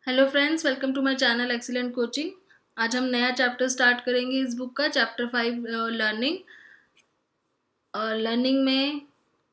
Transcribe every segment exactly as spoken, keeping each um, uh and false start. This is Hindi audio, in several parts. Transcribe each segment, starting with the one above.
Hello friends, welcome to my channel excellent coaching. आज हम नया चैप्टर स्टार्ट करेंगे इस बुक का, चैप्टर फाइव लर्निंग। और लर्निंग में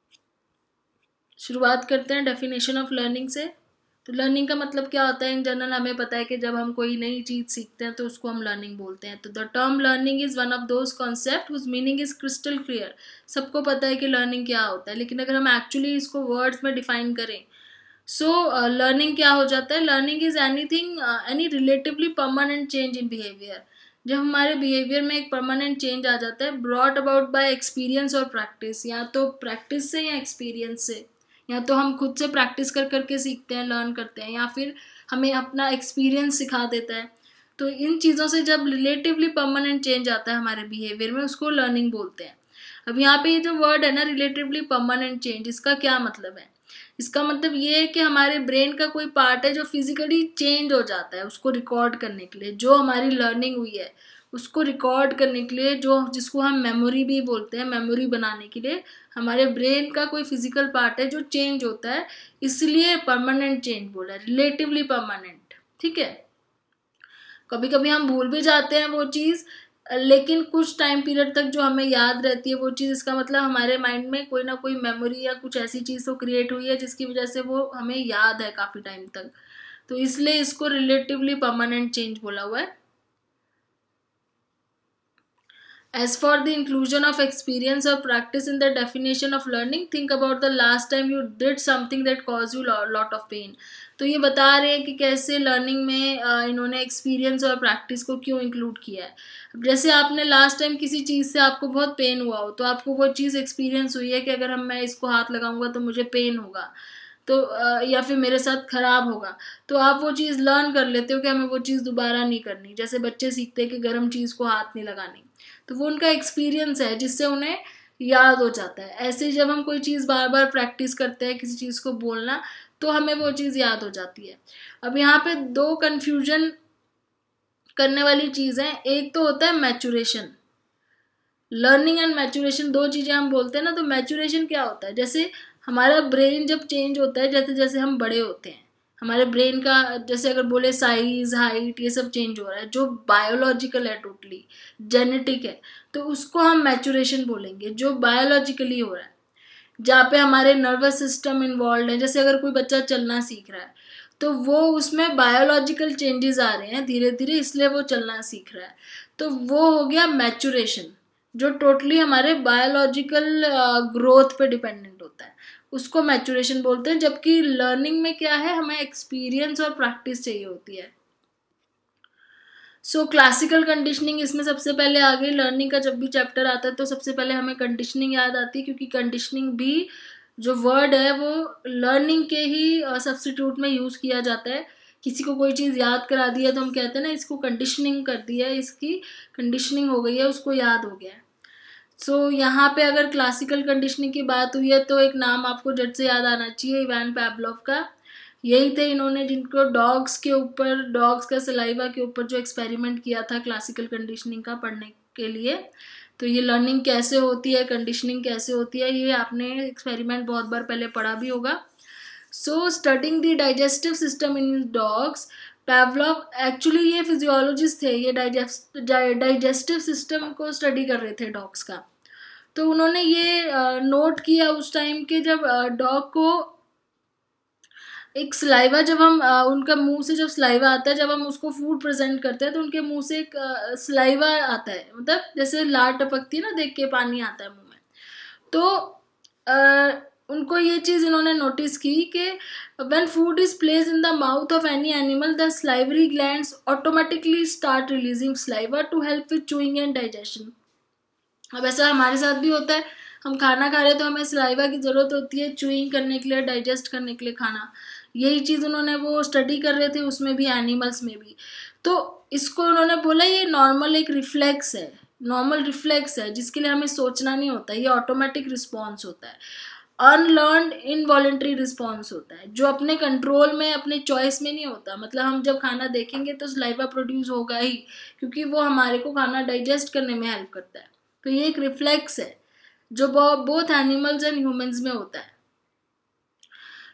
शुरुआत करते हैं डेफिनेशन ऑफ लर्निंग से। तो लर्निंग का मतलब क्या होता है? इन जनरल हमें पता है कि जब हम कोई नई चीज़ सीखते हैं तो उसको हम लर्निंग बोलते हैं। तो the term learning is one of those concept whose meaning is crystal clear. सबको पता है कि लर्निंग क्या होता है, लेकिन अगर हम एक्चुअली इसको वर्ड्स में डिफाइन करें, सो लर्निंग क्या हो जाता है? Learning is anything any relatively permanent change in behaviour. जब हमारे बिहेवियर में एक परमानेंट चेंज आ जाता है, ब्रॉट अबाउट बाय एक्सपीरियंस और प्रैक्टिस, या तो प्रैक्टिस से या एक्सपीरियंस से, या तो हम खुद से प्रैक्टिस कर करके सीखते हैं, लर्न करते हैं, या फिर हमें अपना एक्सपीरियंस सिखा देता है। तो इन चीज़ों से जब रिलेटिवली परमानेंट चेंज आता है हमारे बिहेवियर में, उसको लर्निंग बोलते हैं। अब यहाँ पे ये जो वर्ड है ना, रिलेटिवली परमानेंट चेंज, इसका क्या मतलब है? इसका मतलब ये है कि हमारे ब्रेन का कोई पार्ट है जो फिजिकली चेंज हो जाता है, उसको रिकॉर्ड करने के लिए। जो हमारी लर्निंग हुई है उसको रिकॉर्ड करने के लिए, जो जिसको हम मेमोरी भी बोलते हैं, मेमोरी बनाने के लिए हमारे ब्रेन का कोई फिजिकल पार्ट है जो चेंज होता है, इसलिए परमानेंट चेंज बोला है, रिलेटिवली परमानेंट। ठीक है, कभी कभी हम भूल भी जाते हैं वो चीज़, लेकिन कुछ टाइम पीरियड तक जो हमें याद रहती है वो चीज़, इसका मतलब हमारे माइंड में कोई ना कोई मेमोरी या कुछ ऐसी चीज़ तो क्रिएट हुई है जिसकी वजह से वो हमें याद है काफ़ी टाइम तक। तो इसलिए इसको रिलेटिवली परमानेंट चेंज बोला हुआ है। As for the inclusion of experience or practice in the definition of learning, think about the last time you did something that caused you a lot of pain. तो ये बता रहे हैं कि कैसे लर्निंग में इन्होंने एक्सपीरियंस और प्रैक्टिस को क्यों इंक्लूड किया है। अब जैसे आपने लास्ट टाइम किसी चीज़ से आपको बहुत पेन हुआ हो, तो आपको वो चीज़ एक्सपीरियंस हुई है कि अगर हम मैं इसको हाथ लगाऊंगा तो मुझे पेन होगा, तो या फिर मेरे साथ ख़राब होगा। तो आप वो चीज़ लर्न कर लेते हो कि हमें वो चीज़ दोबारा नहीं करनी। जैसे बच्चे सीखते हैं कि गर्म चीज़ को हाथ नहीं लगानी, तो वो उनका एक्सपीरियंस है जिससे उन्हें याद हो जाता है। ऐसे ही जब हम कोई चीज़ बार बार प्रैक्टिस करते हैं किसी चीज़ को बोलना, तो हमें वो चीज़ याद हो जाती है। अब यहाँ पे दो कन्फ्यूजन करने वाली चीज़ है। एक तो होता है मैचुरेशन। लर्निंग एंड मैचुरेशन दो चीज़ें हम बोलते हैं ना। तो मैचुरेशन क्या होता है? जैसे हमारा ब्रेन जब चेंज होता है, जैसे जैसे हम बड़े होते हैं, हमारे ब्रेन का जैसे अगर बोले साइज, हाइट, ये सब चेंज हो रहा है, जो बायोलॉजिकल है, टोटली जेनेटिक है, तो उसको हम मैचुरेशन बोलेंगे, जो बायोलॉजिकली हो रहा है, जहाँ पे हमारे नर्वस सिस्टम इन्वॉल्व है। जैसे अगर कोई बच्चा चलना सीख रहा है, तो वो उसमें बायोलॉजिकल चेंजेस आ रहे हैं धीरे धीरे, इसलिए वो चलना सीख रहा है। तो वो हो गया मैचुरेशन, जो टोटली हमारे बायोलॉजिकल ग्रोथ पे डिपेंडेंट होता है, उसको मैचुरेशन बोलते हैं। जबकि लर्निंग में क्या है, हमें एक्सपीरियंस और प्रैक्टिस चाहिए होती है। सो क्लासिकल कंडीशनिंग इसमें सबसे पहले आ गई। लर्निंग का जब भी चैप्टर आता है तो सबसे पहले हमें कंडीशनिंग याद आती है, क्योंकि कंडीशनिंग भी जो वर्ड है वो लर्निंग के ही सब्स्टिट्यूट में यूज़ किया जाता है। किसी को कोई चीज़ याद करा दी है तो हम कहते हैं ना, इसको कंडीशनिंग कर दी है, इसकी कंडीशनिंग हो गई है, उसको याद हो गया है। सो so, यहाँ पे अगर क्लासिकल कंडीशनिंग की बात हुई है तो एक नाम आपको झट से याद आना चाहिए, इवान पावलोव का। यही थे इन्होंने जिनको डॉग्स के ऊपर, डॉग्स का सलाइवा के ऊपर जो एक्सपेरिमेंट किया था क्लासिकल कंडीशनिंग का पढ़ने के लिए। तो ये लर्निंग कैसे होती है, कंडीशनिंग कैसे होती है, ये आपने एक्सपेरिमेंट बहुत बार पहले पढ़ा भी होगा। So studying the digestive system in dogs, Pavlov actually ये फिजियोलॉजिस्ट थे, ये डाइजेस्ट डाइजेस्टिव सिस्टम को स्टडी कर रहे थे डॉग्स का। तो उन्होंने ये नोट किया उस टाइम के, जब डॉग को एक सलाइवा, जब हम उनका मुंह से जब सलाइवा आता है, जब हम उसको फूड प्रेजेंट करते हैं तो उनके मुंह से एक सलाइवा आता है, मतलब जैसे लार टपकती है ना, देख के पानी आता है मुंह में। तो आ, उनको ये चीज़ इन्होंने नोटिस की कि when food is place in the mouth of any animal, the salivary glands automatically start releasing saliva to help with chewing and digestion. अब ऐसा हमारे साथ भी होता है, हम खाना खा रहे हैं तो हमें सलाइवा की ज़रूरत होती है चूइंग करने के लिए, डाइजेस्ट करने के लिए खाना। यही चीज़ उन्होंने वो स्टडी कर रहे थे, उसमें भी, एनिमल्स में भी। तो इसको उन्होंने बोला ये नॉर्मल एक रिफ्लेक्स है, नॉर्मल रिफ्लेक्स है, जिसके लिए हमें सोचना नहीं होता, ये ऑटोमेटिक रिस्पॉन्स होता है, अनलर्नड इनवॉलेंट्री रिस्पॉन्स होता है, जो अपने कंट्रोल में, अपने चॉइस में नहीं होता। मतलब हम जब खाना देखेंगे तो सलाइवा प्रोड्यूस होगा ही, क्योंकि वो हमारे को खाना डाइजेस्ट करने में हेल्प करता है। तो ये एक रिफ्लेक्स है जो बोथ एनिमल्स एंड ह्यूमंस में होता है।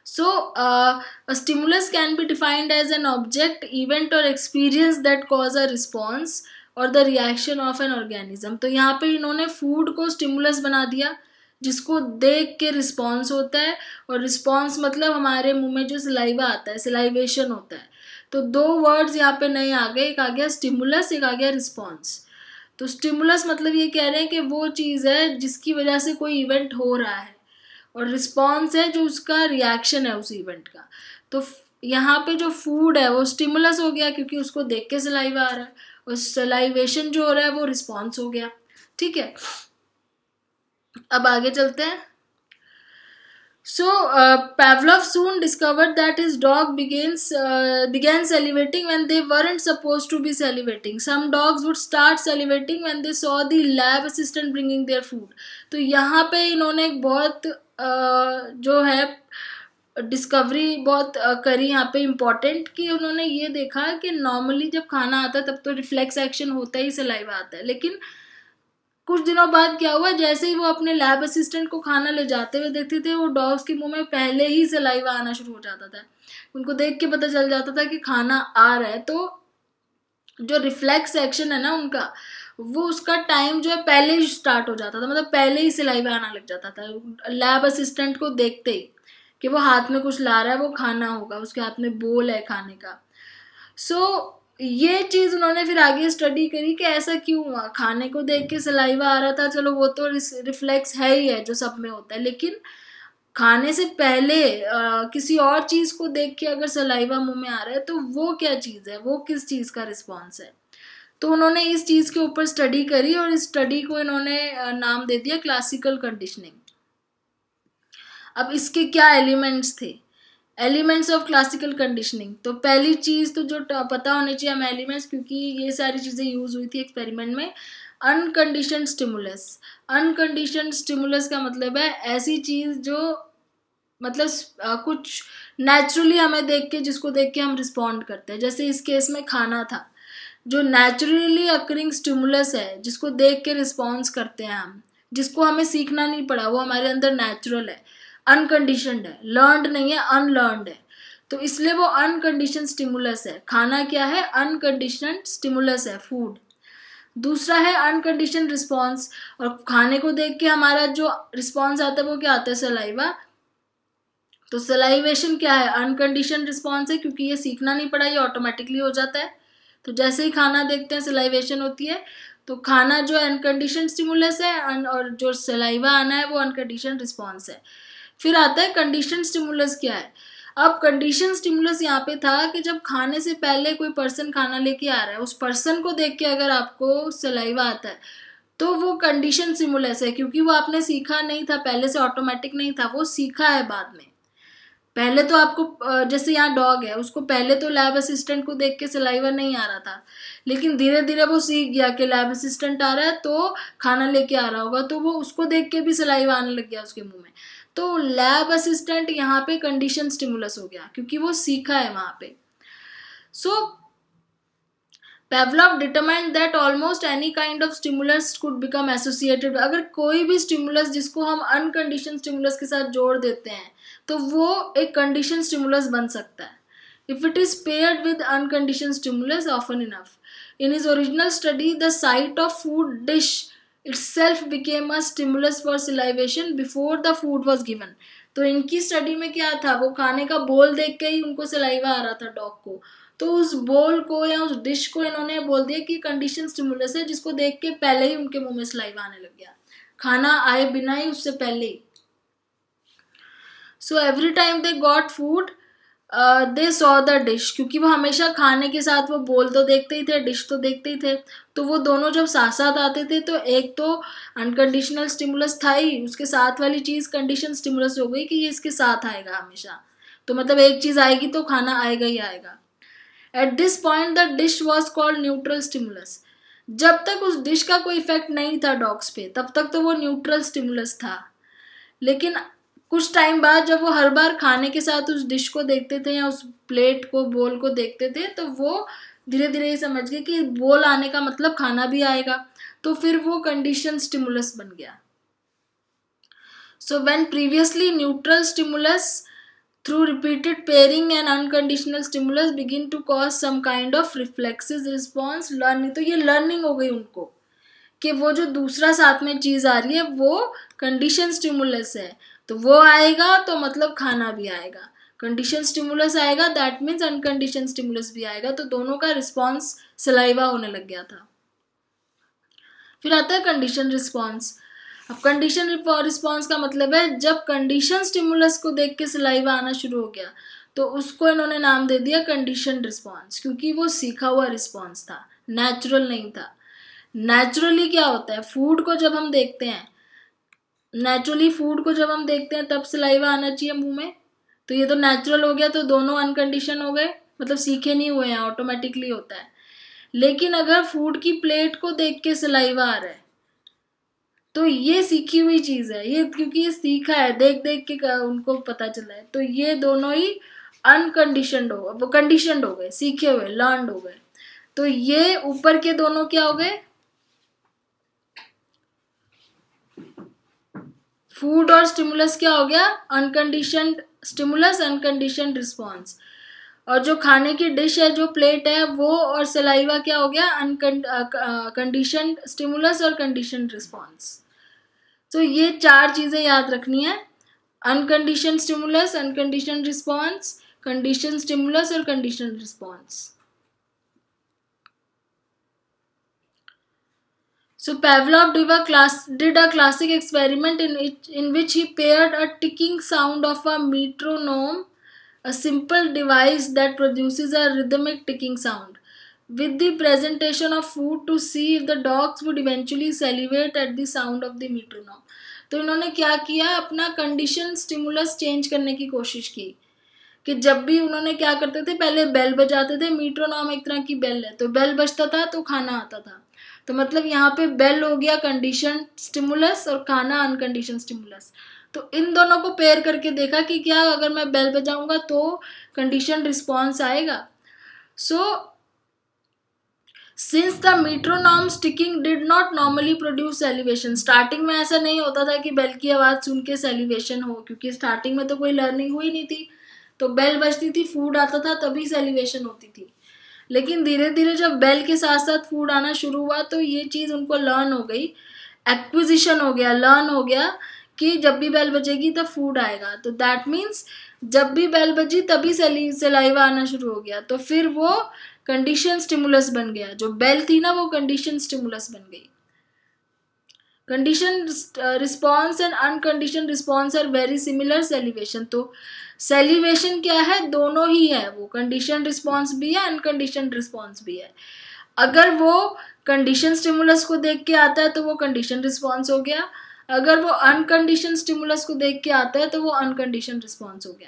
So uh, a stimulus can be defined as an object, event or experience that cause a response or the reaction of an organism. तो यहाँ पे इन्होंने फूड को स्टिमुलस बना दिया जिसको देख के रिस्पॉन्स होता है, और रिस्पॉन्स मतलब हमारे मुंह में जो सलाइवा आता है, सलाइवेशन होता है। तो दो वर्ड्स यहाँ पे नए आ गए, एक आ गया स्टिमुलस, एक आ गया रिस्पॉन्स। तो स्टिमुलस मतलब ये कह रहे हैं कि वो चीज़ है जिसकी वजह से कोई इवेंट हो रहा है, और रिस्पॉन्स है जो उसका रिएक्शन है उस इवेंट का। तो यहाँ पे जो फूड है वो स्टिमुलस हो गया क्योंकि उसको देख के सलाइवा आ रहा है, और सलाइवेशन जो हो रहा है वो रिस्पॉन्स हो गया। ठीक है, अब आगे चलते हैं। So uh, Pavlov soon discovered that his dog begins uh, began salivating when they weren't supposed to be salivating. Some dogs would start salivating when they saw the lab assistant bringing their food. तो यहाँ पे इन्होंने एक बहुत uh, जो है डिस्कवरी बहुत uh, करी यहाँ पे इम्पॉर्टेंट, कि उन्होंने ये देखा कि नॉर्मली जब खाना आता है तब तो रिफ्लेक्स एक्शन होता ही, सलाइवा आता है, लेकिन कुछ दिनों बाद क्या हुआ, जैसे ही वो अपने लैब असिस्टेंट को खाना ले जाते हुए देखते थे, वो डॉग्स के मुंह में पहले ही सलाइवा आना शुरू हो जाता था। उनको देख के पता चल जाता था कि खाना आ रहा है। तो जो रिफ्लेक्स एक्शन है ना उनका, वो उसका टाइम जो है पहले ही स्टार्ट हो जाता था, मतलब पहले ही सलाइवा आना लग जाता था लैब असिस्टेंट को देखते ही कि वो हाथ में कुछ ला रहा है, वो खाना होगा, उसके हाथ में बोल है खाने का। सो so, ये चीज़ उन्होंने फिर आगे स्टडी करी कि ऐसा क्यों हुआ, खाने को देख के सलाइवा आ रहा था, चलो वो तो रिफ्लेक्स है ही है जो सब में होता है, लेकिन खाने से पहले आ, किसी और चीज़ को देख के अगर सलाइवा मुंह में आ रहा है तो वो क्या चीज़ है, वो किस चीज़ का रिस्पॉन्स है। तो उन्होंने इस चीज़ के ऊपर स्टडी करी, और इस स्टडी को इन्होंने नाम दे दिया क्लासिकल कंडीशनिंग। अब इसके क्या एलिमेंट्स थे, एलिमेंट्स ऑफ क्लासिकल कंडीशनिंग। तो पहली चीज़ तो जो पता होनी चाहिए हमें एलिमेंट्स, क्योंकि ये सारी चीज़ें यूज़ हुई थी एक्सपेरिमेंट में। Unconditioned stimulus. अनकंडीशनड स्टिमुलस का मतलब है ऐसी चीज़ जो मतलब आ, कुछ नेचुरली हमें देख के, जिसको देख के हम रिस्पॉन्ड करते हैं। जैसे इस केस में खाना था, जो नेचुरली अकरिंग स्टिमुलस है, जिसको देख के रिस्पॉन्स करते हैं हम, जिसको हमें सीखना नहीं पड़ा, वो हमारे अंदर नेचुरल है, अनकंडीशनड है, लर्नड नहीं है, अनलर्नड है। तो इसलिए वो अनकंडीशन स्टिमुलस है। खाना क्या है, अनकंडीशनड स्टिमुलस है, फूड। दूसरा है अनकंडीशन रिस्पॉन्स, और खाने को देख के हमारा जो रिस्पॉन्स आता है वो क्या आता है, सलाइवा। तो सलाइवेशन क्या है, अनकंडीशन रिस्पॉन्स है, क्योंकि ये सीखना नहीं पड़ा, ये ऑटोमेटिकली हो जाता है। तो जैसे ही खाना देखते हैं सलाइवेशन होती है। तो खाना जो अनकंडीशन स्टिमुलस है, और जो सलाइवा आना है वो अनकंडीशन रिस्पॉन्स है। फिर आता है कंडीशन स्टिमुलस क्या है। अब कंडीशन स्टिमुलस यहाँ पे था कि जब खाने से पहले कोई पर्सन खाना लेके आ रहा है, उस पर्सन को देख के अगर आपको सलाइवा आता है तो वो कंडीशन स्टिमुलस है, क्योंकि वो आपने सीखा नहीं था पहले से, ऑटोमेटिक नहीं था, वो सीखा है बाद में। पहले तो आपको, जैसे यहाँ डॉग है, उसको पहले तो लैब असिस्टेंट को देख के सलाइवा नहीं आ रहा था, लेकिन धीरे धीरे वो सीख गया कि लैब असिस्टेंट आ रहा है तो खाना लेके आ रहा होगा, तो वो उसको देख के भी सलाइवा आने लग गया उसके मुंह में। तो लैब असिस्टेंट यहाँ पे कंडीशन स्टिमुलस हो गया, क्योंकि वो सीखा है वहां पे। सो Pavlov determined that almost any kind of stimulus could become associated। अगर कोई भी स्टिमुलस जिसको हम अनकंडीशन स्टिमुलस के साथ जोड़ देते हैं तो वो एक कंडीशन स्टिमुलस बन सकता है, if it is paired with unconditioned stimulus often enough। In his original study, the sight of food dish itself became a stimulus for salivation before the food was given। तो इनकी स्टडी में क्या था, वो खाने का बोल देख के ही उनको सलाइवा आ रहा था डॉग को, तो उस बोल को या उस डिश को इन्होंने बोल दिया कि कंडीशन स्टिमुलस है, जिसको देख के पहले ही उनके मुंह में सलाइवा आने लग गया, खाना आए बिना ही, उससे पहले ही। So every time they got food they saw the dish, क्योंकि वो हमेशा खाने के साथ वो बोल तो देखते ही थे, डिश तो देखते ही थे, तो वो दोनों जब साथ साथ आते थे तो एक तो अनकंडीशनल स्टिमुलस था ही, उसके साथ वाली चीज़ कंडीशन स्टिमुलस हो गई कि ये इसके साथ आएगा हमेशा, तो मतलब एक चीज़ आएगी तो खाना आएगा ही आएगा। At this point the dish was called neutral stimulus. जब तक उस डिश का कोई इफेक्ट नहीं था डॉग्स पे, तब तक तो वो न्यूट्रल स्टिमुलस था, लेकिन कुछ टाइम बाद जब वो हर बार खाने के साथ उस डिश को देखते थे या उस प्लेट को, बोल को देखते थे, तो वो धीरे धीरे ये समझ गए कि बोल आने का मतलब खाना भी आएगा, तो फिर वो कंडीशन स्टिमुलस बन गया। So when previously neutral stimulus through repeated pairing and unconditional stimulus begin to cause some kind of reflexive response learning. तो ये learning हो गई उनको कि वो जो दूसरा साथ में चीज आ रही है वो कंडीशन स्टिमुलस है, तो वो आएगा तो मतलब खाना भी आएगा, कंडीशन स्टिमुलस आएगा दैट मीन्स अनकंडीशन स्टिमुलस भी आएगा, तो दोनों का रिस्पॉन्स सलाइवा होने लग गया था। फिर आता है कंडीशन रिस्पॉन्स। अब कंडीशन रिस्पॉन्स का मतलब है जब कंडीशन स्टिमुलस को देख के सलाइवा आना शुरू हो गया तो उसको इन्होंने नाम दे दिया कंडीशन रिस्पॉन्स, क्योंकि वो सीखा हुआ रिस्पॉन्स था, नेचुरल नहीं था। नेचुरली क्या होता है, फूड को जब हम देखते हैं, नेचुरली फूड को जब हम देखते हैं तब सलाइवा आना चाहिए मुंह में, तो ये तो नेचुरल हो गया, तो दोनों अनकंडीशन हो गए, मतलब सीखे नहीं हुए हैं, ऑटोमेटिकली होता है। लेकिन अगर फूड की प्लेट को देख के सलाइवा आ रहा है तो ये सीखी हुई चीज है, ये क्योंकि ये सीखा है, देख देख के उनको पता चला है, तो ये दोनों ही अनकंडीशनड हो, वो कंडीशनड हो गए, सीखे हुए, लर्नड हो गए। तो ये ऊपर के दोनों क्या हो गए, फूड और स्टिमुलस क्या हो गया, अनकंडीशनड स्टिमुलस अनकंडीशनड रिस्पॉन्स, और जो खाने की डिश है, जो प्लेट है, वो और सलाइवा क्या हो गया, अनकंडीशनड स्टिमुलस और कंडीशनड रिस्पॉन्स। तो ये चार चीजें याद रखनी है, uncondition stimulus, uncondition response, condition stimulus और condition response. So Pavlov did a, class, did a classic experiment in which, in which he paired a ticking sound of a metronome, a simple device that produces a rhythmic ticking sound, with the presentation of food to see if the dogs would eventually salivate at the sound of the metronome. तो इन्होंने क्या किया, अपना कंडीशन स्टिमुलस चेंज करने की कोशिश की, कि जब भी उन्होंने क्या करते थे, पहले बेल बजाते थे, मीट्रोनॉम एक तरह की बेल है, तो बेल बजता था तो खाना आता था, तो मतलब यहाँ पे बेल हो गया कंडीशन स्टिमुलस और खाना अनकंडीशन स्टिमुलस। तो इन दोनों को पेयर करके देखा कि क्या अगर मैं बेल बजाऊंगा तो कंडीशन रिस्पॉन्स आएगा। So since the metronome sticking did not normally produce salivation, starting में ऐसा नहीं होता था कि बेल की आवाज़ सुन के सेलिवेशन हो, क्योंकि स्टार्टिंग में तो कोई लर्निंग हुई नहीं थी, तो बेल बजती थी, फूड आता था, तभी सेलिवेशन होती थी। लेकिन धीरे धीरे जब बेल के साथ साथ फूड आना शुरू हुआ तो ये चीज़ उनको लर्न हो गई, एक्विजिशन हो गया, लर्न हो गया कि जब भी बेल बजेगी तब फूड आएगा, तो दैट मीन्स जब भी बेल बजी तभी सलाइवा आना शुरू हो गया, तो फिर वो कंडीशन स्टिमुलस बन गया, जो बेल थी ना वो कंडीशन स्टिमुलस बन गई। Condition response and uncondition response are very similar salivation, तो सेलिवेशन क्या है, दोनों ही है, वो कंडीशन रिस्पॉन्स भी है, अनकंडीशन रिस्पॉन्स भी है। अगर वो कंडीशन स्टिमुलस को देख के आता है तो वो कंडीशन रिस्पॉन्स हो गया, अगर वो अनकंडीशन स्टिमुलस को देख के आता है तो वो अनकंडीशन रिस्पॉन्स हो गया।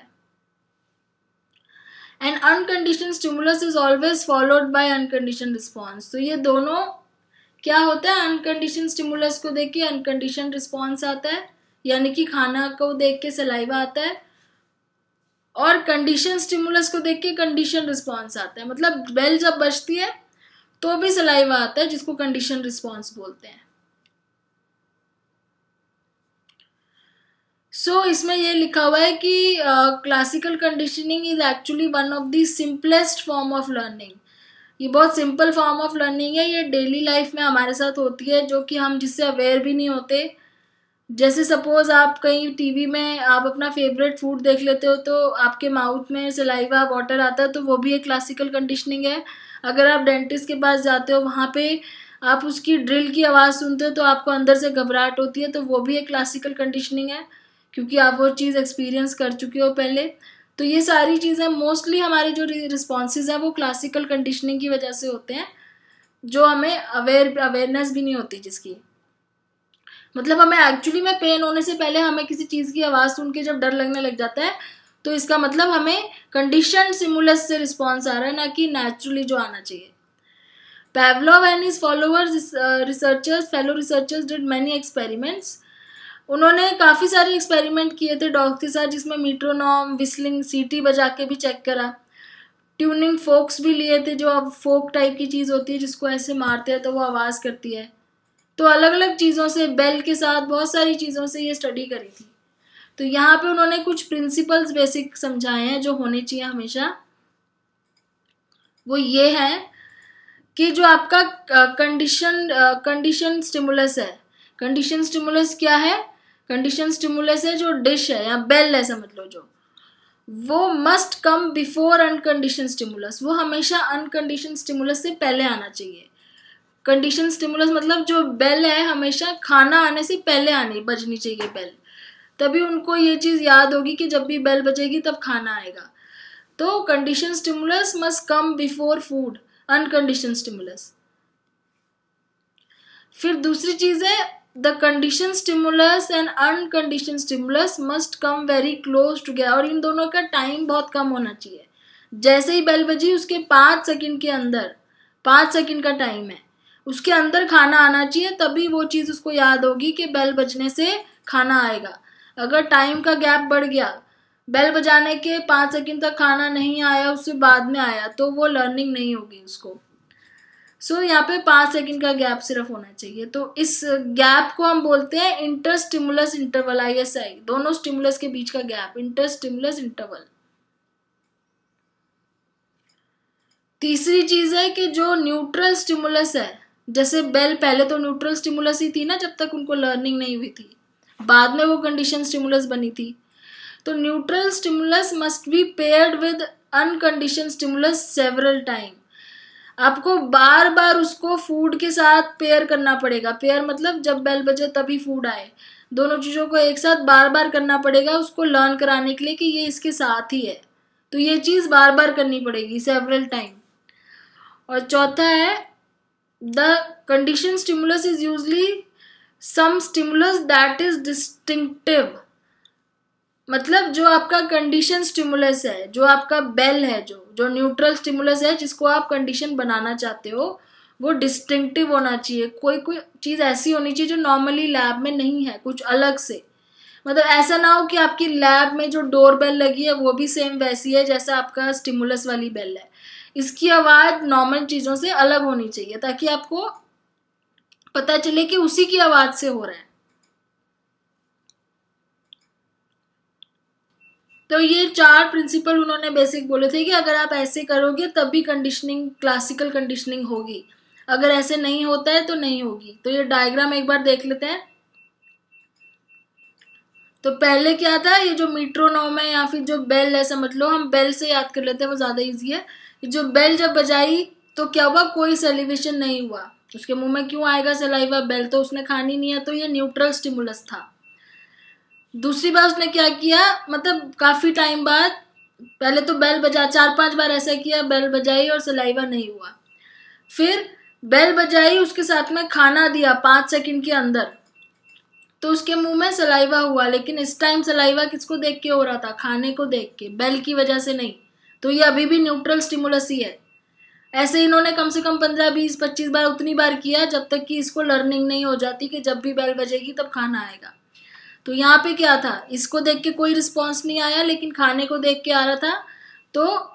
And uncondition stimulus is always followed by uncondition response, तो ये दोनों क्या होता है, अनकंडीशन स्टिमुलस को देख के अनकंडीशन रिस्पॉन्स आता है, यानी कि खाना को देख के सलाइवा आता है, और कंडीशन स्टिमुलस को देख के कंडीशन रिस्पॉन्स आता है, मतलब बेल जब बजती है तो भी सलाइवा आता है, जिसको कंडीशन रिस्पॉन्स बोलते हैं। सो so, इसमें ये लिखा हुआ है कि classical conditioning is actually one of the simplest form of learning. ये बहुत सिंपल फॉर्म ऑफ लर्निंग है, ये डेली लाइफ में हमारे साथ होती है, जो कि हम जिससे अवेयर भी नहीं होते। जैसे सपोज आप कहीं टीवी में आप अपना फेवरेट फूड देख लेते हो तो आपके माउथ में सलाइवा वाटर आता है, तो वो भी एक क्लासिकल कंडीशनिंग है। अगर आप डेंटिस्ट के पास जाते हो, वहाँ पे आप उसकी ड्रिल की आवाज़ सुनते हो तो आपको अंदर से घबराहट होती है, तो वो भी एक क्लासिकल कंडीशनिंग है, क्योंकि आप वो चीज़ एक्सपीरियंस कर चुके हो पहले। तो ये सारी चीज़ें मोस्टली हमारे जो रिस्पॉन्सेज हैं वो क्लासिकल कंडीशनिंग की वजह से होते हैं, जो हमें अवेयर अवेयरनेस भी नहीं होती, जिसकी मतलब हमें एक्चुअली में पेन होने से पहले हमें किसी चीज़ की आवाज़ सुन के जब डर लगने लग जाता है तो इसका मतलब हमें कंडीशन स्टिमुलस से रिस्पॉन्स आ रहा है, ना कि नेचुरली जो आना चाहिए। Pavlov and his followers, uh, researchers, fellow researchers did many experiments. उन्होंने काफ़ी सारे एक्सपेरिमेंट किए थे डॉग के साथ, जिसमें मीट्रोनॉम, विस्लिंग, सीटी बजा के भी चेक करा, ट्यूनिंग फोक्स भी लिए थे, जो अब फोक टाइप की चीज़ होती है जिसको ऐसे मारते हैं तो वो आवाज़ करती है। तो अलग अलग चीज़ों से, बेल के साथ बहुत सारी चीज़ों से ये स्टडी करी थी। तो यहाँ पे उन्होंने कुछ प्रिंसिपल्स बेसिक समझाए हैं जो होने चाहिए हमेशा। वो ये है कि जो आपका कंडीशन कंडीशन स्टिमुलस है, कंडीशन स्टिमुलस क्या है, कंडीशन स्टिमुलस है जो डिश है या बेल है समझ लो, जो वो must come before uncondition stimulus, वो हमेशा अनकंडीशन स्टिमुलस से पहले आना चाहिए। कंडीशन स्टिमुलस मतलब जो बेल है हमेशा खाना आने से पहले आनी बजनी चाहिए बेल, तभी उनको ये चीज़ याद होगी कि जब भी बेल बजेगी तब खाना आएगा। तो condition stimulus must come before food, uncondition stimulus. फिर दूसरी चीज़ है the condition stimulus and uncondition stimulus must come very close together, और इन दोनों का टाइम बहुत कम होना चाहिए। जैसे ही बेल बजी उसके पाँच सेकंड के अंदर, पाँच सेकंड का टाइम है, उसके अंदर खाना आना चाहिए, तभी वो चीज़ उसको याद होगी कि बेल बजने से खाना आएगा। अगर टाइम का गैप बढ़ गया, बेल बजाने के पाँच सेकंड तक खाना नहीं आया, उससे बाद में आया, तो वो लर्निंग नहीं होगी उसको। सो so, यहाँ पे पाँच सेकंड का गैप सिर्फ होना चाहिए। तो इस गैप को हम बोलते हैं inter stimulus interval, I S I, दोनों स्टिमुलस के बीच का गैप, इंटर स्टिमुलस इंटरवल। तीसरी चीज है कि जो न्यूट्रल स्टिमुलस है, जैसे बेल पहले तो न्यूट्रल स्टिमुलस ही थी ना जब तक उनको लर्निंग नहीं हुई थी, बाद में वो कंडीशन स्टिमुलस बनी थी। तो neutral stimulus must be paired with uncondition stimulus several time. आपको बार बार उसको फूड के साथ पेयर करना पड़ेगा। पेयर मतलब जब बेल बजे तभी फूड आए, दोनों चीज़ों को एक साथ बार बार करना पड़ेगा उसको लर्न कराने के लिए कि ये इसके साथ ही है। तो ये चीज़ बार बार करनी पड़ेगी सेवरल टाइम। और चौथा है the condition stimulus is usually some stimulus that is distinctive. मतलब जो आपका कंडीशन स्टिमुलस है, जो आपका बेल है, जो जो न्यूट्रल स्टिमुलस है जिसको आप कंडीशन बनाना चाहते हो, वो डिस्टिंक्टिव होना चाहिए। कोई कोई चीज़ ऐसी होनी चाहिए जो नॉर्मली लैब में नहीं है, कुछ अलग से। मतलब ऐसा ना हो कि आपकी लैब में जो डोर बेल लगी है वो भी सेम वैसी है जैसा आपका स्टिमुलस वाली बेल है। इसकी आवाज़ नॉर्मल चीज़ों से अलग होनी चाहिए ताकि आपको पता चले कि उसी की आवाज़ से हो रहा है। तो ये चार प्रिंसिपल उन्होंने बेसिक बोले थे कि अगर आप ऐसे करोगे तभी कंडीशनिंग, क्लासिकल कंडीशनिंग होगी, अगर ऐसे नहीं होता है तो नहीं होगी। तो ये डायग्राम एक बार देख लेते हैं। तो पहले क्या था, ये जो मीट्रोनोम है या फिर जो बेल है, समझ लो हम बेल से याद कर लेते हैं, वो ज़्यादा ईजी है। जो बेल जब बजाई तो क्या हुआ, कोई सेलिब्रेशन नहीं हुआ, उसके मुंह में क्यों आएगा सलाइवा, बेल तो उसने खानी नहीं है, तो ये न्यूट्रल स्टिमुलस था। दूसरी बार उसने क्या किया, मतलब काफ़ी टाइम बाद, पहले तो बेल बजा, चार पांच बार ऐसा किया, बेल बजाई और सलाइवा नहीं हुआ। फिर बेल बजाई, उसके साथ में खाना दिया पाँच सेकंड के अंदर, तो उसके मुंह में सलाइवा हुआ। लेकिन इस टाइम सलाइवा किसको देख के हो रहा था, खाने को देख के, बेल की वजह से नहीं। तो ये अभी भी न्यूट्रल स्टिमुलस ही है। ऐसे इन्होंने कम से कम पंद्रह बीस पच्चीस बार उतनी बार किया जब तक कि इसको लर्निंग नहीं हो जाती कि जब भी बेल बजेगी तब खाना आएगा। तो यहाँ पे क्या था, इसको देख के कोई रिस्पॉन्स नहीं आया लेकिन खाने को देख के आ रहा था, तो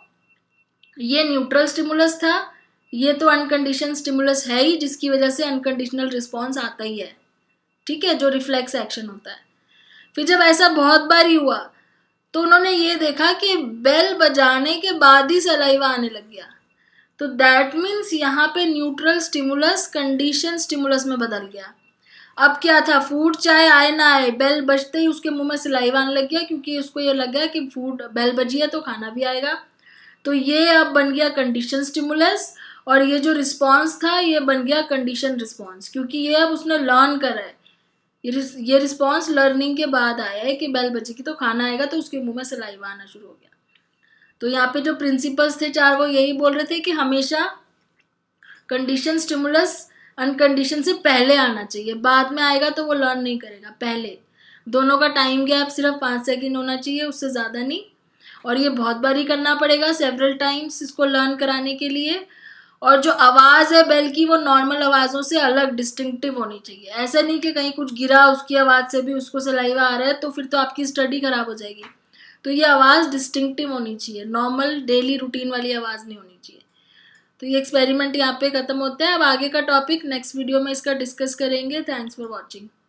ये न्यूट्रल स्टिमुलस था। ये तो अनकंडीशन स्टिमुलस है ही, जिसकी वजह से अनकंडीशनल रिस्पॉन्स आता ही है, ठीक है, जो रिफ्लेक्स एक्शन होता है। फिर जब ऐसा बहुत बार ही हुआ तो उन्होंने ये देखा कि बेल बजाने के बाद ही सलाइवा आने लग गया। तो दैट मीन्स यहाँ पे न्यूट्रल स्टिमुलस कंडीशन स्टिमुलस में बदल गया। अब क्या था, फूड चाहे आए ना आए, बेल बजते ही उसके मुंह में सलाइवा आने लग गया, क्योंकि उसको ये लग गया कि फूड, बेल बजी है तो खाना भी आएगा। तो ये अब बन गया कंडीशन स्टिमुलस, और ये जो रिस्पॉन्स था ये बन गया कंडीशन रिस्पॉन्स, क्योंकि ये अब उसने लर्न करा है। ये रिस्पॉन्स लर्निंग के बाद आया है कि बेल बजेगी तो खाना आएगा, तो उसके मुंह में सलाइवा आना शुरू हो गया। तो यहाँ पे जो प्रिंसिपल्स थे चार, वो यही बोल रहे थे कि हमेशा कंडीशन स्टिमुलस अनकंडीशन से पहले आना चाहिए, बाद में आएगा तो वो लर्न नहीं करेगा, पहले। दोनों का टाइम गैप सिर्फ पाँच सेकंड होना चाहिए, उससे ज़्यादा नहीं। और ये बहुत बार ही करना पड़ेगा, सेवरल टाइम्स, इसको लर्न कराने के लिए। और जो आवाज़ है बेल की, वो नॉर्मल आवाज़ों से अलग डिस्टिंक्टिव होनी चाहिए। ऐसा नहीं कि कहीं कुछ गिरा उसकी आवाज़ से भी उसको सलाइवा आ रहा है, तो फिर तो आपकी स्टडी खराब हो जाएगी। तो ये आवाज़ डिस्टिंक्टिव होनी चाहिए, नॉर्मल डेली रूटीन वाली आवाज़ नहीं होनी चाहिए। तो ये एक्सपेरिमेंट यहाँ पे ख़त्म होता है। अब आगे का टॉपिक नेक्स्ट वीडियो में इसका डिस्कस करेंगे। Thanks for watching.